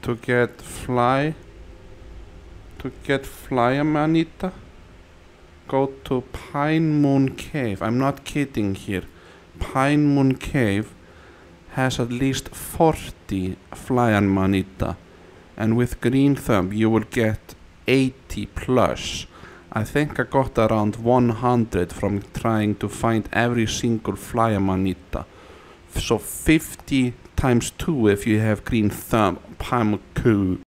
to get fly Amanita, go to Pine Moon Cave. I'm not kidding here. Pine Moon Cave has at least 40 fly Amanita, and with Green Thumb you will get 80 plus. I think I got around 100 from trying to find every single fly Amanita. So 50 times 2 if you have Green Thumb, Pine Moon